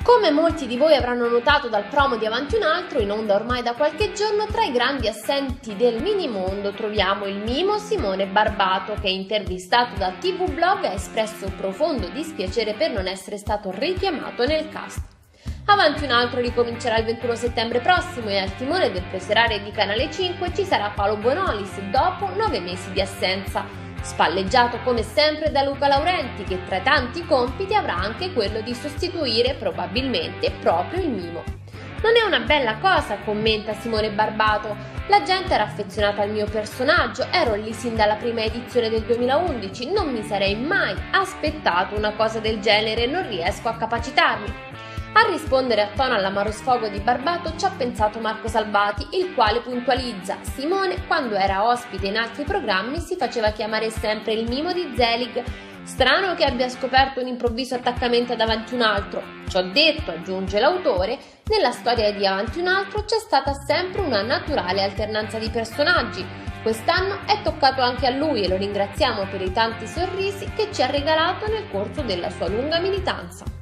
Come molti di voi avranno notato dal promo di Avanti un altro, in onda ormai da qualche giorno, tra i grandi assenti del minimondo troviamo il mimo Simone Barbato, che, intervistato da TV Blog, ha espresso profondo dispiacere per non essere stato richiamato nel cast. Avanti un altro ricomincerà il 21 settembre prossimo e al timone del preserale di Canale 5 ci sarà Paolo Bonolis dopo 9 mesi di assenza, spalleggiato come sempre da Luca Laurenti, che tra i tanti compiti avrà anche quello di sostituire probabilmente proprio il mimo. Non è una bella cosa, commenta Simone Barbato. La gente era affezionata al mio personaggio, ero lì sin dalla prima edizione del 2011, non mi sarei mai aspettato una cosa del genere, non riesco a capacitarmi. A rispondere a tono all'amaro sfogo di Barbato ci ha pensato Marco Salvati, il quale puntualizza: Simone, quando era ospite in altri programmi, si faceva chiamare sempre il mimo di Zelig. Strano che abbia scoperto un improvviso attaccamento ad Avanti un altro. Ciò detto, aggiunge l'autore, nella storia di Avanti un altro c'è stata sempre una naturale alternanza di personaggi. Quest'anno è toccato anche a lui e lo ringraziamo per i tanti sorrisi che ci ha regalato nel corso della sua lunga militanza.